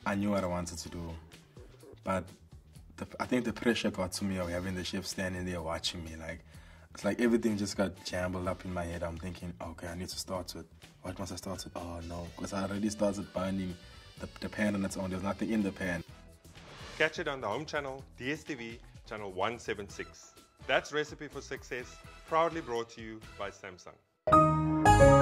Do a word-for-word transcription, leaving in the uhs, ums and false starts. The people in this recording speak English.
I knew what I wanted to do, but the, I think the pressure got to me of having the chef standing there watching me. Like, it's like everything just got jumbled up in my head. I'm thinking, okay, I need to start with, what must I start with? Oh no, because I already started burning the, the pan on its own. There's nothing in the pan. Catch it on the home channel, D S T V, channel one seventy-six. That's Recipe for Success, proudly brought to you by Samsung.